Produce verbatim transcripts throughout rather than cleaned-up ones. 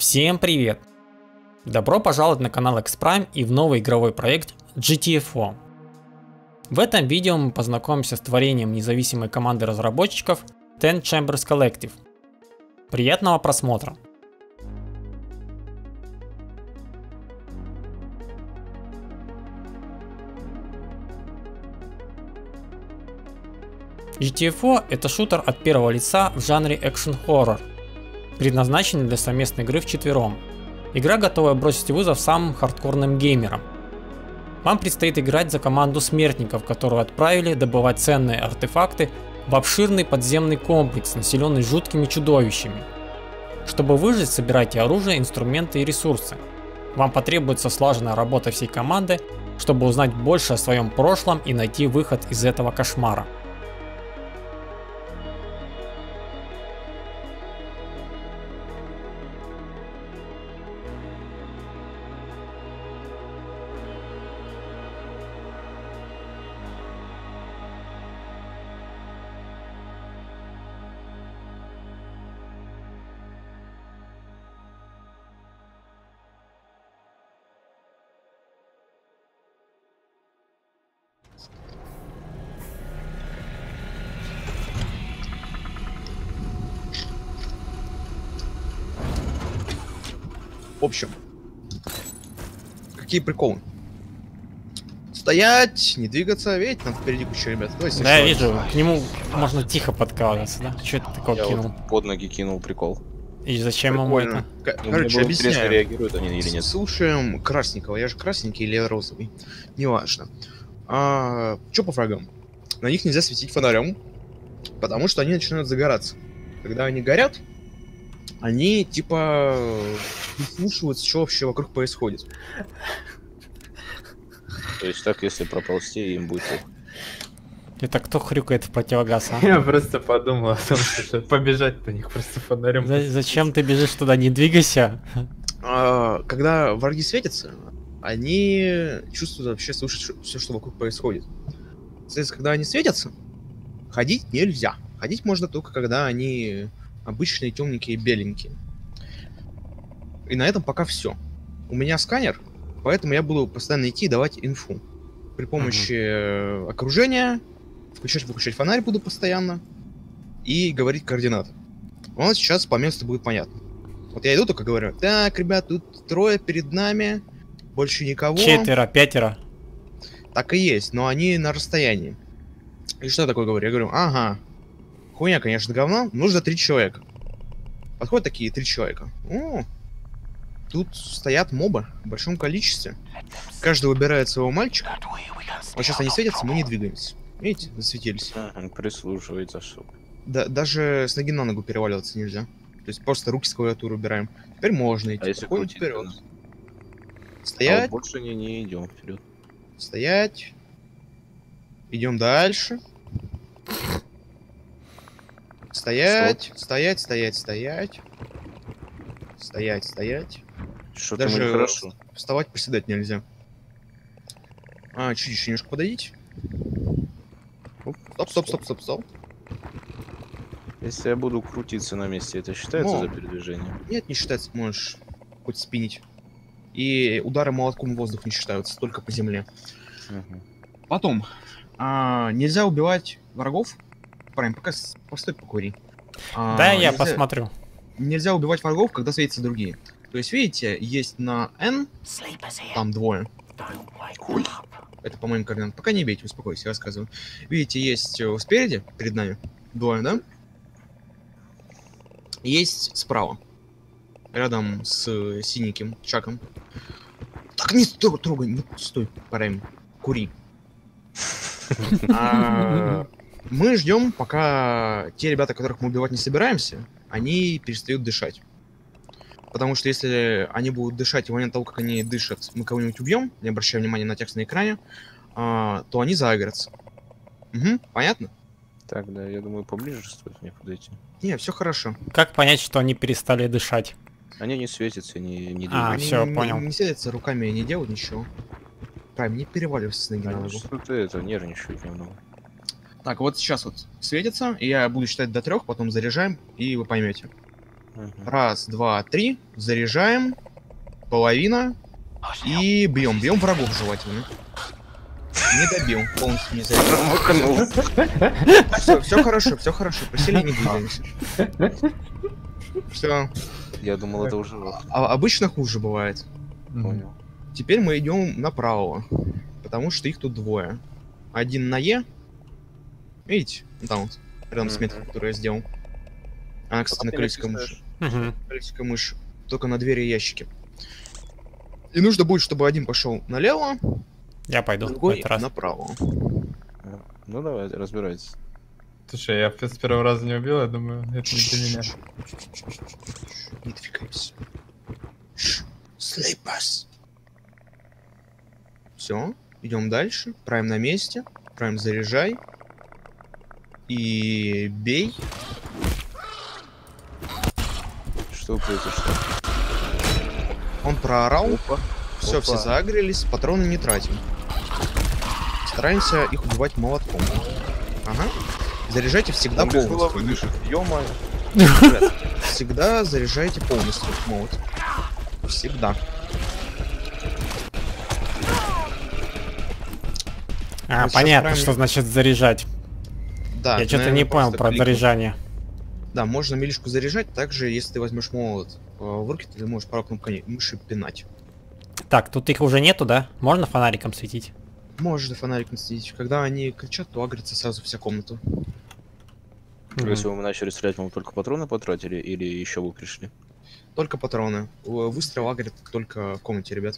Всем привет! Добро пожаловать на канал X-Prime и в новый игровой проект джи ти эф о. В этом видео мы познакомимся с творением независимой команды разработчиков Ten Chambers Collective. Приятного просмотра! джи ти эф о — это шутер от первого лица в жанре экшен-хоррор, предназначенный для совместной игры вчетвером. Игра готова бросить вызов самым хардкорным геймерам. Вам предстоит играть за команду смертников, которую отправили добывать ценные артефакты в обширный подземный комплекс, населенный жуткими чудовищами. Чтобы выжить, собирайте оружие, инструменты и ресурсы. Вам потребуется слаженная работа всей команды, чтобы узнать больше о своем прошлом и найти выход из этого кошмара. В общем, какие приколы? Стоять, не двигаться, видите, там впереди куча ребят. Давайте да, я вижу, к нему можно тихо подкрадываться, да? Что это такое я кинул? Вот под ноги кинул прикол. И зачем ему это? К Ну, короче, объясняю. Реагируют они или нет? Слушаем Красникова. Я же красненький или розовый. Неважно. А, что по врагам? На них нельзя светить фонарем, потому что они начинают загораться. Когда они горят, они типа прислушиваются, что вообще вокруг происходит. То есть так, если проползти, им будет плохо. Это кто хрюкает в противогаз, а? Я просто подумал о том, что побежать на них просто фонарем. За- Зачем ты бежишь туда? Не двигайся. А, когда враги светятся, они чувствуют вообще, слышат все, что вокруг происходит. Соответственно, когда они светятся, ходить нельзя. Ходить можно только когда они обычные, темненькие, беленькие. И на этом пока все. У меня сканер, поэтому я буду постоянно идти и давать инфу. При помощи uh-huh. окружения, включать-выключать фонарь буду постоянно и говорить координаты. Он сейчас по месту будет понятно. Вот я иду, только говорю: так, ребят, тут трое перед нами, больше никого. Четверо, пятеро. Так и есть, но они на расстоянии. И что я такое говорю? Я говорю: ага, хуйня, конечно, говно, нужно три человека. Подходят такие три человека. О, тут стоят мобы в большом количестве. Каждый выбирает своего мальчика. Вот сейчас они светятся, мы не двигаемся. Видите, засветились. Ага, прислушивается, что. Да, даже с ноги на ногу переваливаться нельзя. То есть просто руки с клавиатуры убираем. Теперь можно идти. А если Проходим крутить, вперед. то... Стоять. А вот больше не, не идем вперед. Стоять. Идем дальше. Стоять, Стоп. стоять, стоять, стоять. Стоять, стоять. Что-то Даже хорошо. вставать, приседать нельзя. А, чуть еще немножко подойдите. Стоп, стоп, стоп, стоп, стоп. Если я буду крутиться на месте, это считается Но. за передвижение? Нет, не считается, можешь хоть спинить. И удары молотком в воздух не считаются, только по земле. Угу. Потом, а, нельзя убивать врагов. Прайм, пока с- постой, покури. А, Да, я нельзя- посмотрю. Нельзя убивать врагов, когда светятся другие. То есть, видите, есть на N, там двое. Это, по-моему, координат. Пока не бейте, успокойся, я рассказываю. Видите, есть э, спереди, перед нами, двое, да? Есть справа, рядом с э, синеньким чаком. Так, не стой, трогай, не стой, Прайм, кури. А, Мы ждем, пока те ребята, которых мы убивать не собираемся, они перестают дышать. Потому что если они будут дышать, и в момент того, как они дышат, мы кого-нибудь убьем, не обращая внимания на текст на экране, а, то они загорятся. Угу, понятно? Так, да, я думаю, поближе стоит мне подойти. Не, все хорошо. Как понять, что они перестали дышать? Они не светятся, не, не А, двигаются. Они всё, не, понял. не сидятся руками и не делают ничего. Прайм, не переваливайся с ноги на Они ногу. что-то это, нервничают немного. Так, вот сейчас вот светится, и я буду считать до трех, потом заряжаем, и вы поймете. Раз, два, три. Заряжаем. Половина. И бьем. Бьем врагов желательно. Не добил. Полностью не заряжал. Все, все хорошо, все хорошо. Просили, не двигаемся. Все. Я думал, это уже... А обычно хуже бывает. Понял. Теперь мы идем направо. Потому что их тут двое. Один на Е. Видите? Там вот. Рядом с меткой, которую я сделал. Она, кстати, на колесико мыши. Колесико мыши. Только на двери и ящики. И нужно будет, чтобы один пошел налево, Я пойду. другой раз. направо. Ну давайте, разбирайтесь. Слушай, я с первого раза не убил, я думаю, это не для меня. Не двигайся. Слейпас. Все, идем дальше. Прайм на месте. Прайм заряжай. И бей. Что произошло? Он проорал. Опа. Все, Опа. все загрелись. Патроны не тратим. Стараемся их убивать молотком. Ага. Заряжайте всегда Там без головы полностью. дышит. Ё-моё. Ребят, всегда заряжайте полностью молот. Всегда. А, Вот сейчас понятно, правильно- что значит заряжать. Да, Я что-то наверное, не понял просто про кликнуть. заряжание. Да, можно милишку заряжать, также если ты возьмешь молот э, в руки, ты можешь пару кнопкой мыши пинать. Так, тут их уже нету, да? Можно фонариком светить? Можешь фонариком сидеть. Когда они кричат, то агрится сразу вся комната. Мгм. Если мы начали стрелять, мы только патроны потратили или еще вы пришли? Только патроны. Э, Выстрел агрит только в комнате, ребят.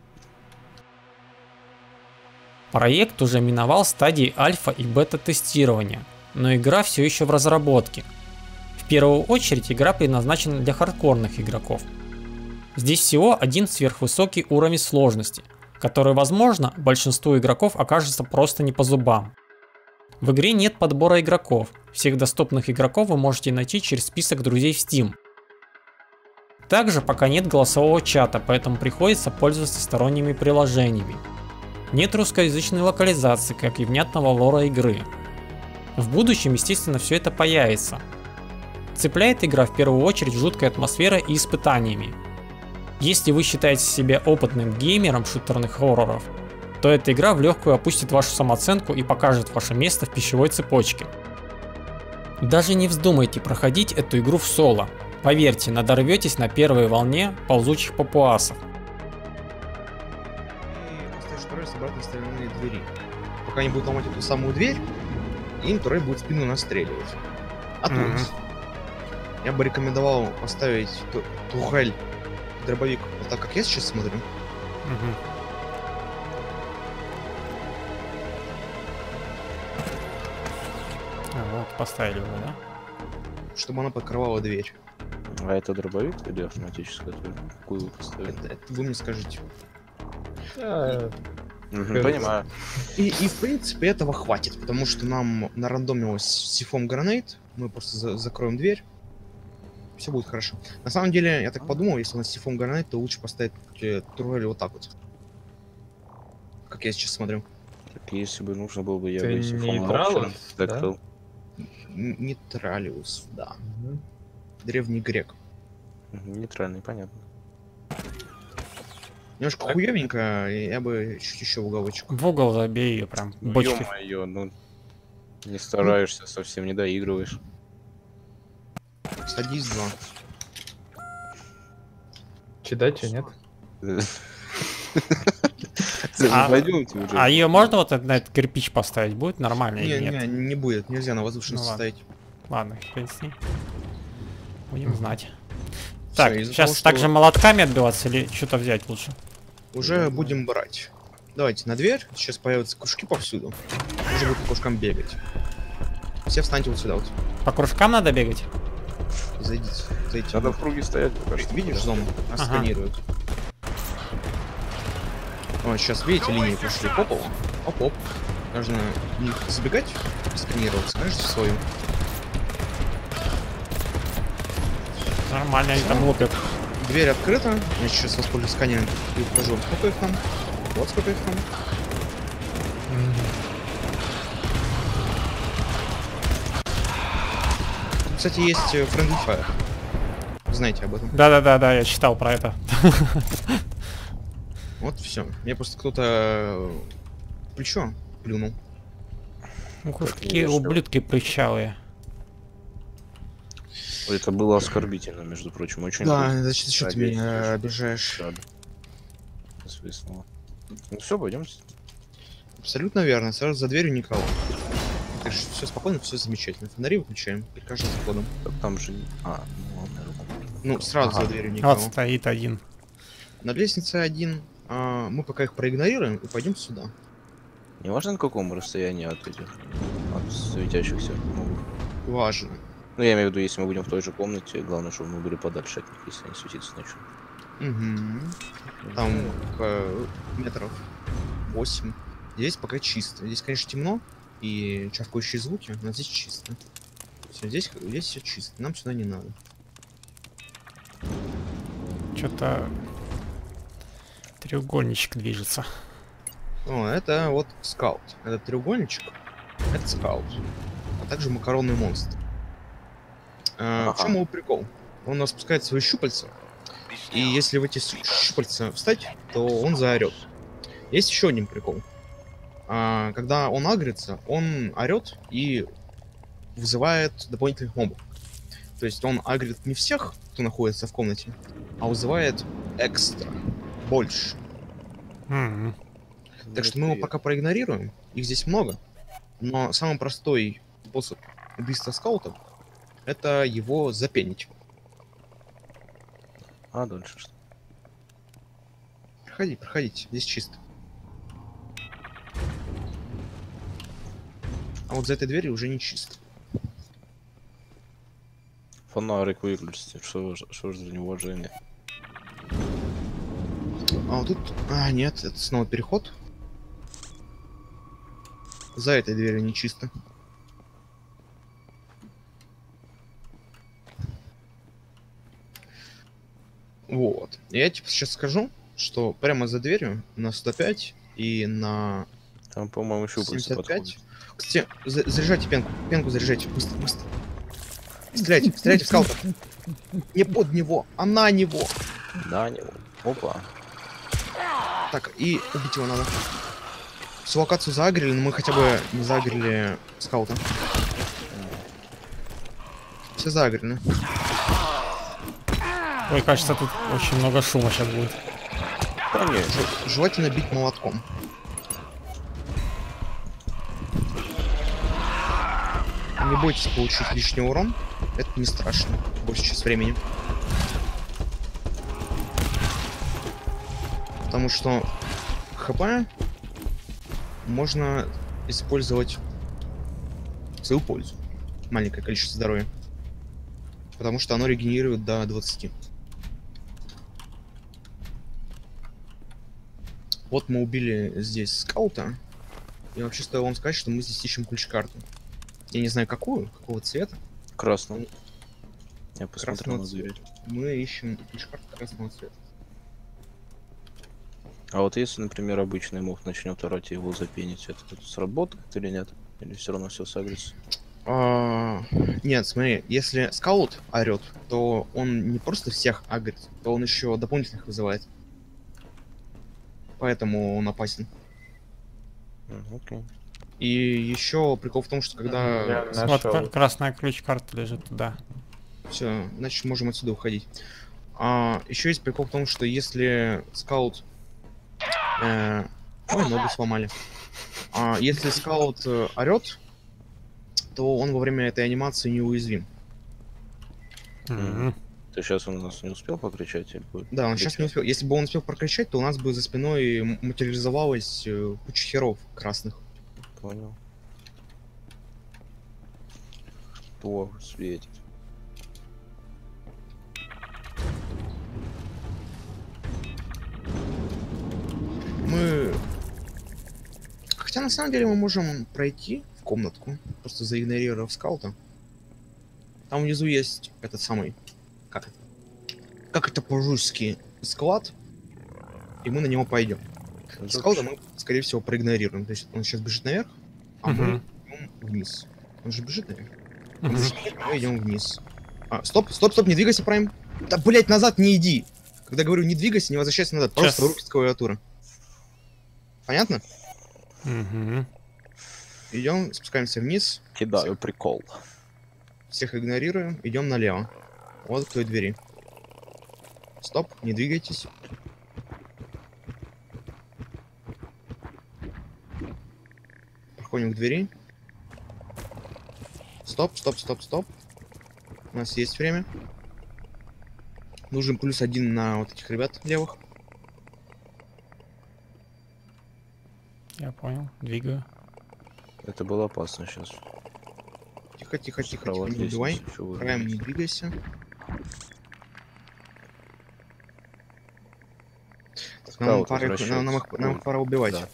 Проект уже миновал стадии альфа и бета-тестирования, но игра все еще в разработке. В первую очередь игра предназначена для хардкорных игроков. Здесь всего один сверхвысокий уровень сложности, который, возможно, большинству игроков окажется просто не по зубам. В игре нет подбора игроков, всех доступных игроков вы можете найти через список друзей в Steam. Также пока нет голосового чата, поэтому приходится пользоваться сторонними приложениями. Нет русскоязычной локализации, как и внятного лора игры. В будущем, естественно, все это появится. Цепляет игра в первую очередь жуткой атмосферой и испытаниями. Если вы считаете себя опытным геймером шутерных хорроров, то эта игра в легкую опустит вашу самооценку и покажет ваше место в пищевой цепочке. Даже не вздумайте проходить эту игру в соло. Поверьте, надорветесь на первой волне ползучих папуасов. И поставишь турель с обратной стороны двери. Пока они будут ломать эту самую дверь, им турель будет в спину настреливать. А тут Мгм. я бы рекомендовал поставить ту- турель, дробовик, вот так, как я сейчас смотрю. Мгм. А, вот, поставили уже, да? Чтобы она покрывала дверь. А это дробовик или автоматическая? Какую вы поставили? Это, это вы мне скажите. А, Мгм, понимаю. И, и в принципе этого хватит, потому что нам нарандомилось сифом гранейт. Мы просто за- закроем дверь. Все будет хорошо. На самом деле, я так подумал, если у нас сифом гранейт, то лучше поставить э, турель вот так вот. Как я сейчас смотрю. Так если бы нужно было бы, я Ты бы если не фон Тралус, Option да? закрыл. Н- Нейтралиус, да. мгм. Древний грек. Мгм, нейтральный, понятно. Немножко Так. хуёвенько, и я бы чуть еще в уголочек. В угол забей ее прям Ну, бочкой. ё-моё, ну не стараешься, совсем не доигрываешь. Садись два. Читать, что нет? А- Пойдемте уже. А ее можно вот на этот кирпич поставить? Будет нормально Не, или нет? не, не будет, нельзя на возвышенность Ну ладно. ставить. Ладно, хрен с ним. Будем знать. Всё, Так, из-за сейчас того, что также молотками отбиваться или что-то взять лучше? уже будем брать. Давайте на дверь. Сейчас появятся кружки повсюду. Уже будет по кружкам бегать. Все встаньте вот сюда вот. По кружкам надо бегать? Зайдите. Зайдите. Надо в круге стоять пока что. Видишь, зону? Нас Ага. сканируют. Вот, сейчас, видите, линии пошли по полу. Оп-оп. Нужно в них забегать и сканироваться. Скажите свою. Нормально, они там лупят. Дверь открыта. Я сейчас воспользуюсь сканером и укажу, сколько их там. Вот сколько их там. Тут, кстати, есть э, Friendly Fire. знаете об этом. Да-да-да-да, я читал про это. Вот все. Мне просто кто-то в плечо плюнул. Ух уж какие ублюдки прыщавые. Это было оскорбительно, между прочим. Очень Да, круто. зачем что ты Надеюсь, меня что- обижаешь? Рад. Свистнуло. Ну все, пойдемте. Абсолютно верно. Сразу за дверью никого. Так что все спокойно, все замечательно. Фонари выключаем перед каждым заходом. Так там же... А, ну ладно. Ну, сразу Ага. за дверью никого. Вот стоит один. На лестнице один. А, мы пока их проигнорируем и пойдем сюда. Не важно, на каком расстоянии от этих... От светящихся мобов. Важно. Ну, я имею в виду, если мы будем в той же комнате, главное, чтобы мы были подальше от них, если они светиться начнут. Угу. Там э, метров восемь. Здесь пока чисто. Здесь, конечно, темно и чавкающие звуки, но здесь чисто. Все, здесь, здесь все чисто. Нам сюда не надо. Что-то треугольничек движется. О, это вот скаут. Этот треугольничек. Это скаут. А также макаронный монстр. А, Ага. В чем его прикол? Он распускает свои щупальца. И если в эти щ- щупальца встать, то он заорет. Есть еще один прикол. А, когда он агрится, он орет и вызывает дополнительных мобов. То есть он агрит не всех, кто находится в комнате, а вызывает экстра. Больше. М-м. Так что мы его пока проигнорируем. Их здесь много. Но самый простой способ убийства скаута — это его запенить. А дальше что? Проходи, проходите. Здесь чисто. А вот за этой дверью уже не чисто. Фонарик выключите. Что, ж- что ж за неуважение? А вот тут... А, нет, это снова переход. За этой дверью не чисто. Вот. Я тебе сейчас скажу, что прямо за дверью на сто пять и на Там, по-моему, щупальца семьдесят пять. подходят. Кстати, за- заряжайте пенку. Пенку заряжайте. Быстро, быстро. Стреляйте, стреляйте в скаута. Не под него, а на него. Да, не... Опа. Так, и убить его надо. Всю локацию заагрили, но мы хотя бы не заагрили скаута. Все заагрены. Ой, кажется, тут очень много шума сейчас будет. Конечно. Ж- желательно бить молотком. Не бойтесь получить лишний урон. Это не страшно. Больше сейчас времени. Потому что ХП можно использовать в свою пользу. Маленькое количество здоровья. Потому что оно регенерирует до двадцати. Вот мы убили здесь скаута. И вообще стоило вам сказать, что мы здесь ищем ключ-карту. Я не знаю какую, какого цвета. Красный. Я посмотрел Красного на дверь. цвета. Мы ищем ключ-карту красного цвета. А вот если, например, обычный мув начнет орать и его запенить, это, это сработает или нет? Или все равно все сагрится? А, нет, смотри, если скаут орет, то он не просто всех агрит, то он еще дополнительных вызывает. Поэтому он опасен. М, Окей. И еще прикол в том, что когда... Я Вот нашел. кра- красная ключ-карта лежит туда. Все, значит, можем отсюда уходить. А, еще есть прикол в том, что если скаут... э, Ой, ногу сломали. А, если скаут э, орет, то он во время этой анимации неуязвим. М-м. Ты сейчас он у нас не успел покричать или будет? Да, он сейчас не кричать? успел. Если бы он успел прокричать, то у нас бы за спиной м- материализовалась э, куча херов красных. Понял. Что светит? Мы... Хотя на самом деле мы можем пройти в комнатку, просто заигнорировав скаута. Там внизу есть этот самый... Как это? Как это по-русски? Склад. И мы на него пойдем. Скаута мы, скорее всего, проигнорируем. То есть он сейчас бежит наверх, а мы Мгм. идем вниз. Он же бежит наверх. Мгм. Мы идем вниз. А, стоп, стоп, стоп, не двигайся, Прайм. Да, блять, назад не иди. Когда говорю не двигайся, не возвращайся назад. Просто Сейчас. руки с клавиатуры. Понятно? Угу. Идем, спускаемся вниз. Кидаю прикол. Всех игнорируем. Идем налево. Вот к той двери. Стоп, не двигайтесь. Проходим к двери. Стоп, стоп, стоп, стоп. У нас есть время. Нужен плюс один на вот этих ребят левых. Я понял, двигаю. Это было опасно сейчас. Тихо, тихо, тихо, Справа тихо, не лестница, убивай. ещё выше. Краем не двигайся. Так, Справа нам, тут пора, их- расчёт. нам, нам их- нам их пора убивать. Да.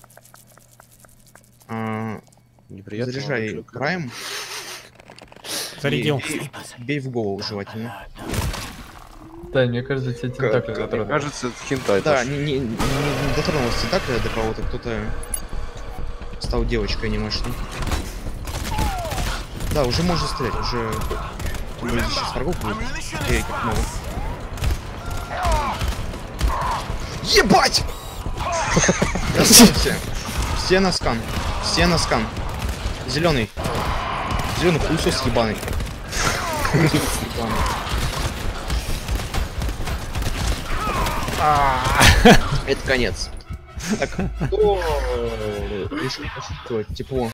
А, Неприятно. заряжай краем. Зарядил. Бей, бей в голову желательно. Да, мне кажется, тебе тентакли Мне затронули. кажется, это хентай. Да, Паш. не, не, не, не дотронулся так до кого-то, кто-то стал девочкой анимешной. Да, уже можно стрелять, уже... Тем более здесь сейчас врагов будет. Эй, как много. Ебать! Расстаньте! Все на скан. Все на скан. Зеленый. Зеленый хуесос ебаный. Хуесос ебаный. Это конец. Так, кто решил почувствовать тепло?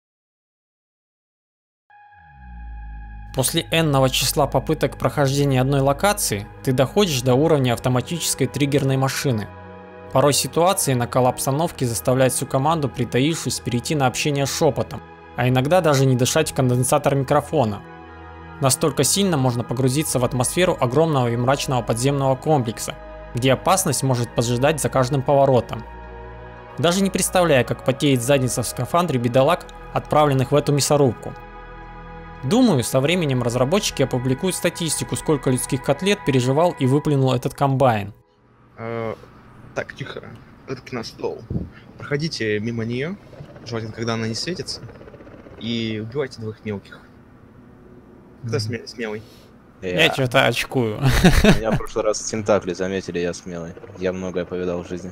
После n-ного числа попыток прохождения одной локации, ты доходишь до уровня автоматической триггерной машины. Порой ситуации и накал обстановки заставляют всю команду, притаившись, перейти на общение шепотом, а иногда даже не дышать в конденсатор микрофона. Настолько сильно можно погрузиться в атмосферу огромного и мрачного подземного комплекса, где опасность может поджидать за каждым поворотом. Даже не представляя, как потеет задница в скафандре бедолаг, отправленных в эту мясорубку. Думаю, со временем разработчики опубликуют статистику, сколько людских котлет переживал и выплюнул этот комбайн. Э, так, тихо. Руки на стол. Проходите мимо нее, желательно, когда она не светится, и убивайте двух мелких. Кто Мгм. сме- смелый? Я Я. что-то очкую. Меня в прошлый раз тентакли заметили, я смелый. Я многое повидал в жизни.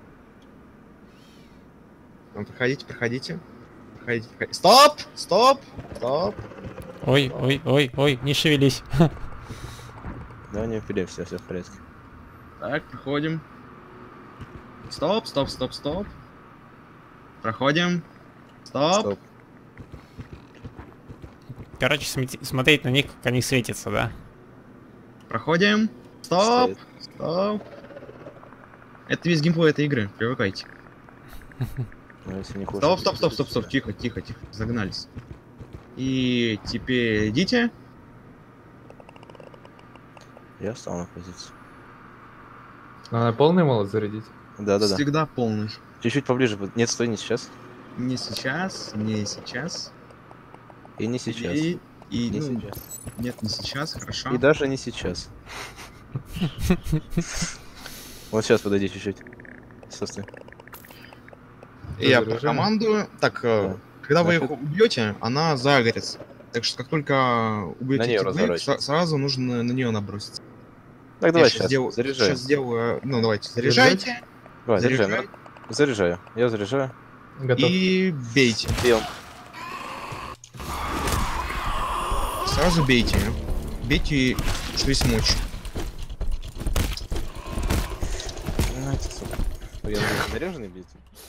Ну, проходите, проходите. Проходите, проходите. Стоп! Стоп! Стоп! Ой, ой, ой, ой, не шевелись. Да, не эпилепсия, все в порядке. Так, проходим. Стоп, стоп, стоп, стоп. Проходим. Стоп. Стоп. Короче, смети- смотреть на них, как они светятся, да? Проходим. Стоп. Стоит. Стоп. Это весь геймплей этой игры. Привыкайте. Ну, если не Стоп, кушать, стоп, стоп, стоп, стоп. Тихо, тихо, тихо. Загнались. И теперь идите. Я встал на позицию. Надо полный молот зарядить. Да-да-да. Всегда полный. Чуть-чуть поближе. под- Нет, стой, не сейчас. Не сейчас, не сейчас. И не сейчас. И, и, Не ну, сейчас. нет, не сейчас, хорошо. И даже не сейчас. Вот сейчас подойди чуть-чуть. Состы. Я Разоружение? командую. Так, э, Да. когда вы Значит- их убьете, она загорится. Так что как только убьете На неё этих двоих, разворачивайся. са- сразу нужно на нее наброситься. Так, давай щас сейчас. сделаю- Заряжай. Сейчас сделаю. Ну, давайте, заряжайте. Давай, заряжай. заряжай. ну. Заряжаю. Я заряжаю. Готов. И бейте. Бил. Сразу бейте. Бейте, что есть мочь. Ну, это, сука. Я заряженный бить.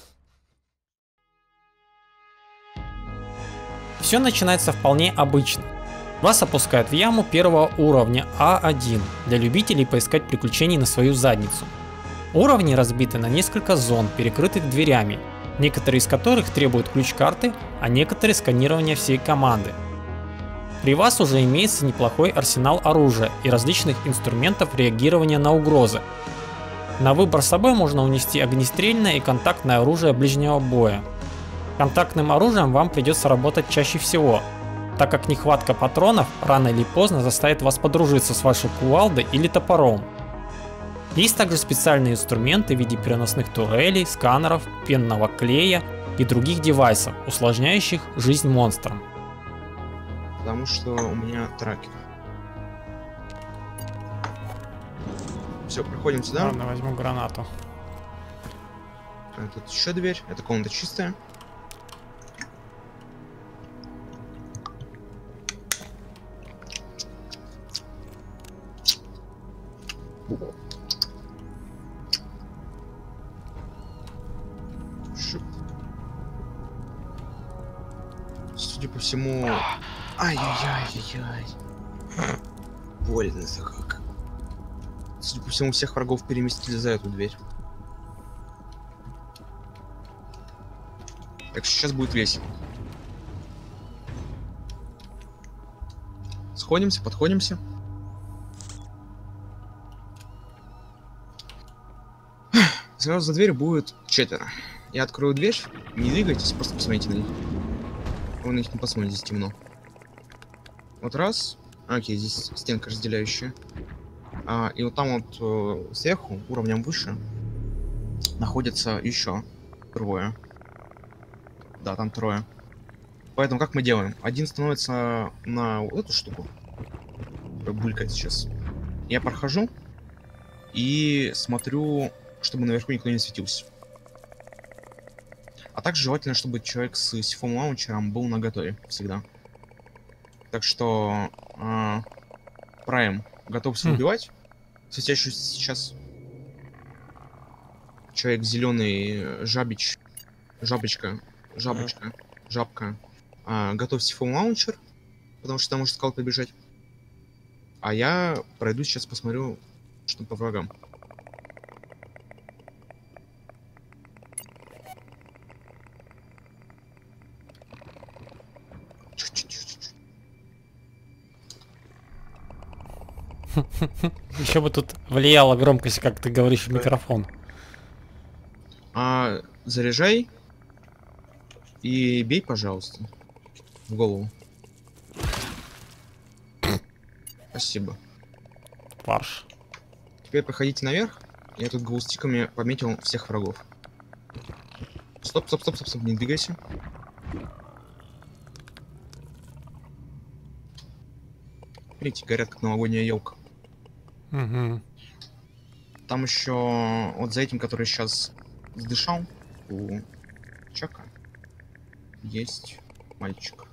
Все начинается вполне обычно. Вас опускают в яму первого уровня А один для любителей поискать приключений на свою задницу. Уровни разбиты на несколько зон, перекрытых дверями, некоторые из которых требуют ключ-карты, а некоторые сканирования всей команды. При вас уже имеется неплохой арсенал оружия и различных инструментов реагирования на угрозы. На выбор с собой можно унести огнестрельное и контактное оружие ближнего боя. Контактным оружием вам придется работать чаще всего, так как нехватка патронов рано или поздно заставит вас подружиться с вашей кувалдой или топором. Есть также специальные инструменты в виде переносных турелей, сканеров, пенного клея и других девайсов, усложняющих жизнь монстрам. Потому что у меня тракер. Все, проходим сюда. Ладно, возьму гранату. А, тут еще дверь. Эта комната чистая. Шип. Судя по всему... Ай-яй-яй-яй-яй. Больно-то как. Судя по всему, всех врагов переместили за эту дверь. Так что сейчас будет весело. Сходимся, подходимся. Сразу за дверью будет четверо. Я открою дверь, не двигайтесь, просто посмотрите на них. Вы на них не посмотрите, здесь темно. Вот раз. А, окей, здесь стенка разделяющая. А, и вот там вот э, сверху, уровнем выше, находится еще трое. Да, там трое. Поэтому как мы делаем? Один становится на вот эту штуку. Булькает сейчас. Я прохожу и смотрю, чтобы наверху никто не светился. А также желательно, чтобы человек с сейфовым лаунчером был наготове всегда. Так что э, Прайм готовься Хм. убивать. Светящийся сейчас человек зеленый жабич, жабочка, жабочка, жабка. А, готов сейфовый лаунчер, потому что там может скал побежать. А я пройду сейчас, посмотрю, что по врагам. Еще бы тут влияла громкость, как ты говоришь, в микрофон. А, заряжай и бей, пожалуйста, в голову. Спасибо. Фарш. Теперь проходите наверх. Я тут глустиками пометил всех врагов. Стоп, стоп, стоп, стоп, стоп, не двигайся. Видите, горят как новогодняя елка. Угу. Там еще вот за этим, который сейчас сдышал, у Чака есть мальчик.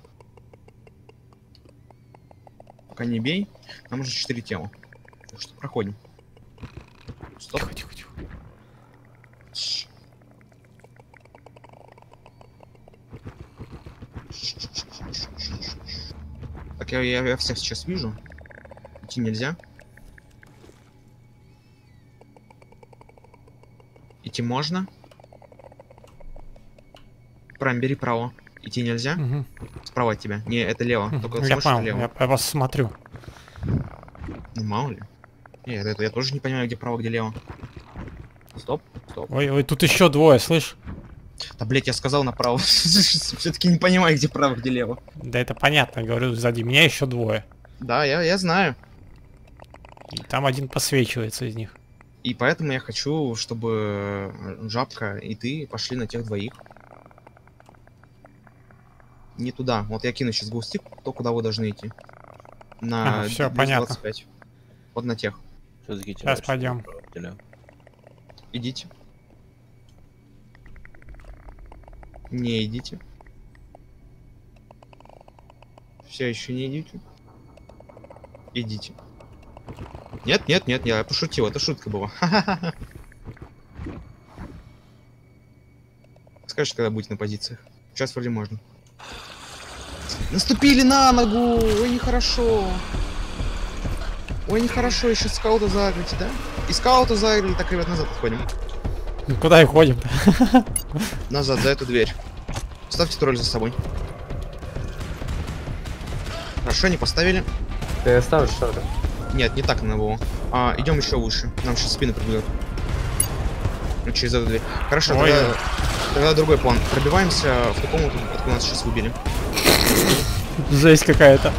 Пока не бей, нам уже четыре тела. Так что проходим. Стоп. Тихо, тихо, тихо. Ш. Так, я, я, я всех сейчас вижу. Идти нельзя. Идти можно. Прям бери право. Идти нельзя. Угу. Справа от тебя. Не, это лево. Только Я смотришь, понял, это лево. я, я вас смотрю. Ну мало ли. Нет, это я тоже не понимаю, где право, где лево. Стоп, стоп. Ой, ой, тут еще двое, слышь? Да, блять, я сказал направо. Все-таки не понимаю, где право, где лево. Да это понятно, говорю, сзади меня еще двое. Да, я, я знаю. И там один посвечивается из них. И поэтому я хочу, чтобы Жабка и ты пошли на тех двоих. Не туда. Вот я кину сейчас глустик, то куда вы должны идти. На Ага, всё, двести понятно. двадцать пять. Вот на тех. Все-таки Сейчас пойдем. Идите. Не идите. Все еще не идите. Идите. Нет, нет, нет, я пошутил, это шутка была. Скажешь, когда будете на позициях. Сейчас вроде можно. Наступили на ногу! Ой, нехорошо. Ой, нехорошо, еще скаута загрите, да? И скаута загрели, так, ребят, назад отходим. Ну, куда и ходим? Назад, за эту дверь. Ставьте тролль за собой. Хорошо, не поставили. Ты оставишь что-то? Нет, не так на него. А, идем еще выше. Нам сейчас спину пробьет. Ну, через эту дверь. Хорошо, Ой. тогда, тогда другой план. Пробиваемся в ту комнату, откуда нас сейчас выбили. Жесть какая-то.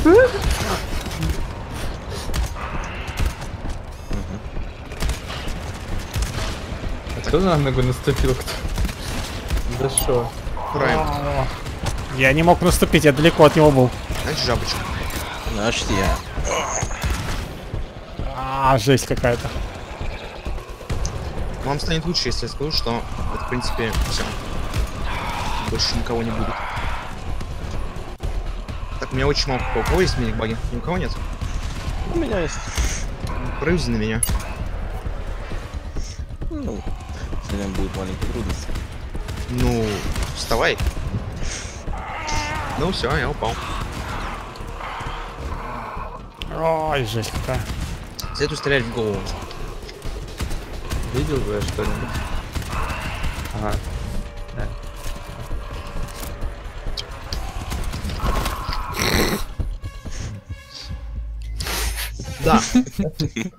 Кто на ногу наступил? Кто? Да шо? Прайм. Я не мог наступить, я далеко от него был. Значит, жабочка. Значит, я. А, жесть какая-то. Вам станет лучше, если я скажу, что это, в принципе, все. Больше никого не будет. Так, у меня очень мало у кого есть мини-баги? Ни у кого нет? У меня есть. Прыгни на меня. Ну, с меня будет маленькие трудности. Ну, вставай. Ну все, я упал. Ой, жесть какая. Советую стрелять в голову. Видел бы я что-нибудь? Ага. Да. Да.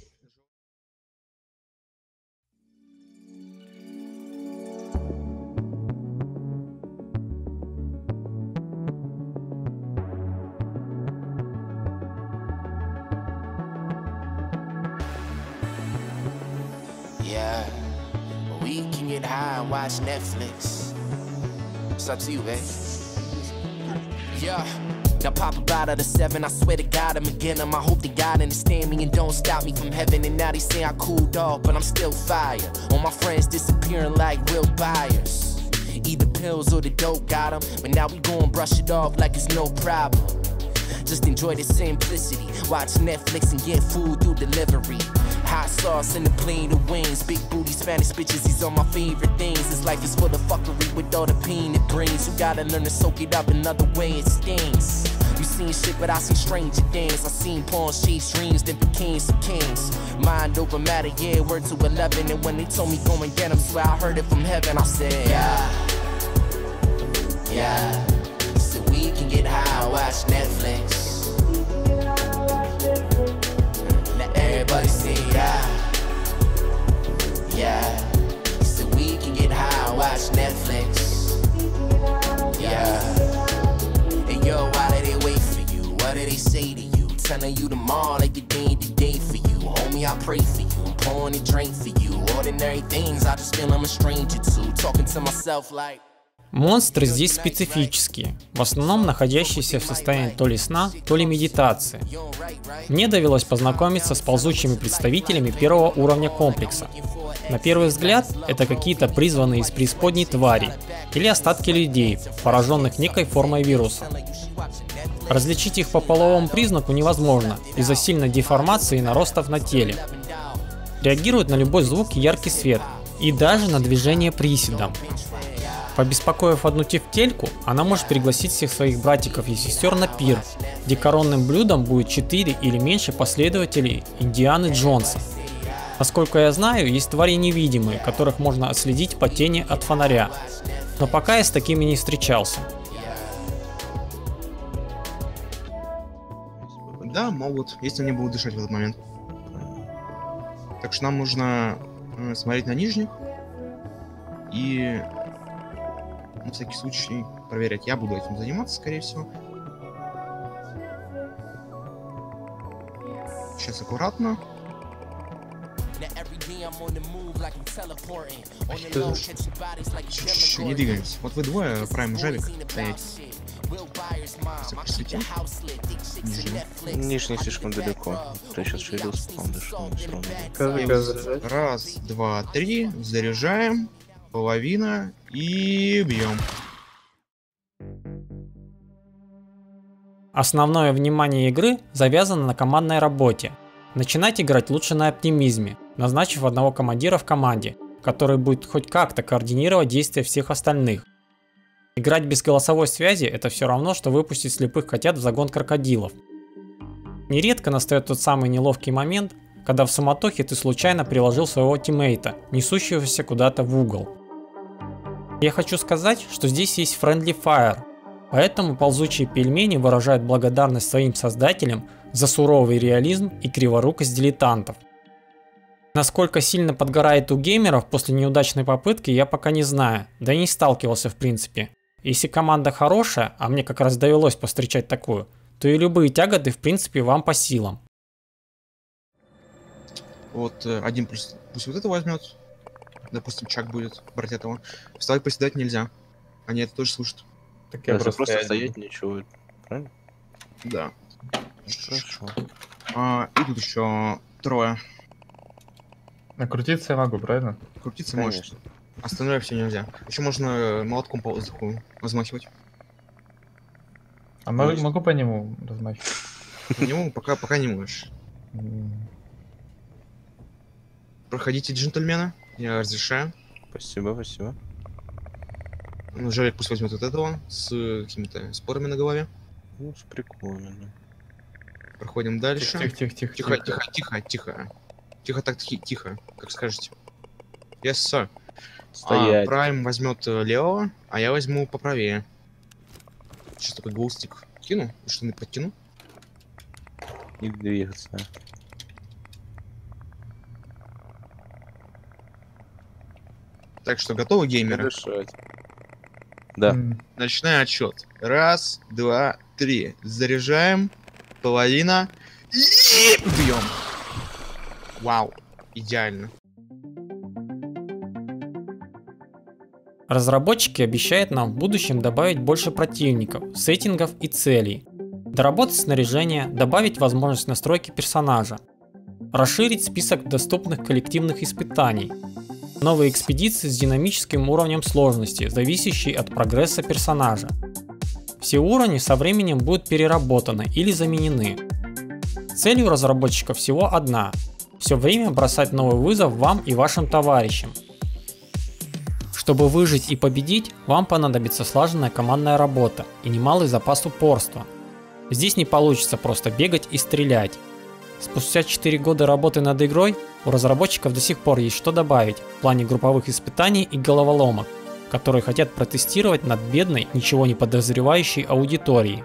Yeah, we can get high and watch Netflix. It's up to you, babe. Yeah. Now pop a bottle to seven, I swear to God I'm again them. I hope to God understand me and don't stop me from heaven. And now they say I cooled off, but I'm still fire. All my friends disappearing like real buyers. Either pills or the dope got them, but now we gon' brush it off like it's no problem. Just enjoy the simplicity, watch Netflix and get food through delivery. Hot sauce in the plane of wings, big booty Spanish bitches, these are my favorite things. This life is full of fuckery with all the pain it brings. You gotta learn to soak it up, another way it stings. You seen shit, but I seen stranger things. I seen pawns chase dreams that became some kings. Mind over matter, yeah, word to eleven. And when they told me go and get them, swear I heard it from heaven. I said, yeah, yeah. So we can get high and watch Netflix. Now everybody say, yeah, yeah. So we can get high and watch Netflix. Yeah. And yo, why do they wait for you? What do they say to you? Telling you tomorrow like the day the day for you. Homie, I pray for you. I'm pouring a drink for you. Ordinary things I just feel I'm a stranger to. Talking to myself like. Монстры здесь специфические, в основном находящиеся в состоянии то ли сна, то ли медитации. Мне довелось познакомиться с ползучими представителями первого уровня комплекса. На первый взгляд, это какие-то призванные из преисподней твари или остатки людей, пораженных некой формой вируса. Различить их по половому признаку невозможно из-за сильной деформации и наростов на теле. Реагируют на любой звук и яркий свет, и даже на движение приседом. Побеспокоив одну тефтельку, она может пригласить всех своих братиков и сестер на пир, где коронным блюдом будет четыре или меньше последователей Индианы Джонса. Насколько я знаю, есть твари невидимые, которых можно отследить по тени от фонаря, но пока я с такими не встречался. Да, могут, если они будут дышать в этот момент. Так что нам нужно э, смотреть на нижних и на всякий случай проверять. Я буду этим заниматься, скорее всего. Сейчас аккуратно. Чуть-чуть не двигаемся. Вот вы двое, Прайм и Жавик, стоять. Нижний слишком далеко. Ты сейчас шевелился, по-моему, все равно. Раз, два, три. Заряжаем. Половина. И бьем. Основное внимание игры завязано на командной работе. Начинать играть лучше на оптимизме, назначив одного командира в команде, который будет хоть как-то координировать действия всех остальных. Играть без голосовой связи — это все равно, что выпустить слепых котят в загон крокодилов. Нередко настает тот самый неловкий момент, когда в суматохе ты случайно приложил своего тиммейта, несущегося куда-то в угол. Я хочу сказать, что здесь есть Friendly Fire, поэтому ползучие пельмени выражают благодарность своим создателям за суровый реализм и криворукость дилетантов. Насколько сильно подгорает у геймеров после неудачной попытки, я пока не знаю, да и не сталкивался в принципе. Если команда хорошая, а мне как раз довелось повстречать такую, то и любые тяготы в принципе вам по силам. Вот один пусть, пусть вот это возьмет. Допустим, Чак будет брать этого. Вставать, приседать нельзя. Они это тоже слышат. Так я Если просто, просто стоять ничего, правильно? Да. Хорошо. А, и тут еще трое. Накрутиться я могу, правильно? Крутиться Конечно. можешь. Остальное все нельзя. Еще можно молотком по воздуху размахивать. А мо- Есть. могу по нему размахивать? По нему пока, пока не можешь. М, Проходите, джентльмены. Я разрешаю. Спасибо, спасибо. Ну, Жарик пусть возьмет вот этого с э, какими-то спорами на голове. Ну, с прикольно. Проходим дальше. Тихо, тихо, тихо, Тихо, тихо, тихо, тихо. Тихо, так, тихо, тихо, как скажете. Yes, sir. Стоять. А, Прайм возьмет э, левого, а я возьму поправее. Сейчас такой глоустик кину, и что-нибудь подтяну. Не двигаться. Так что готовы, Не геймеры? дышать. Да. М, Начинаем отсчет. Раз, два, три. Заряжаем. Половина. И бьем. Вау. Идеально. Разработчики обещают нам в будущем добавить больше противников, сеттингов и целей, доработать снаряжение, добавить возможность настройки персонажа, расширить список доступных коллективных испытаний, новые экспедиции с динамическим уровнем сложности, зависящий от прогресса персонажа. Все уровни со временем будут переработаны или заменены. Цель у разработчиков всего одна – все время бросать новый вызов вам и вашим товарищам. Чтобы выжить и победить, вам понадобится слаженная командная работа и немалый запас упорства. Здесь не получится просто бегать и стрелять. Спустя четыре года работы над игрой у разработчиков до сих пор есть что добавить в плане групповых испытаний и головоломок, которые хотят протестировать над бедной, ничего не подозревающей аудиторией.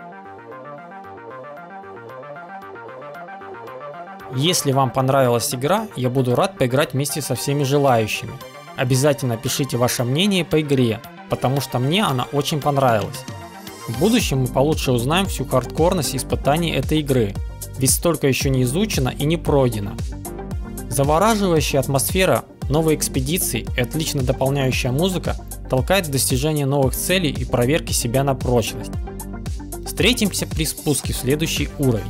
Если вам понравилась игра, я буду рад поиграть вместе со всеми желающими. Обязательно пишите ваше мнение по игре, потому что мне она очень понравилась. В будущем мы получше узнаем всю хардкорность испытаний этой игры, ведь столько еще не изучено и не пройдено. Завораживающая атмосфера, новые экспедиции и отлично дополняющая музыка толкает в достижение новых целей и проверки себя на прочность. Встретимся при спуске в следующий уровень.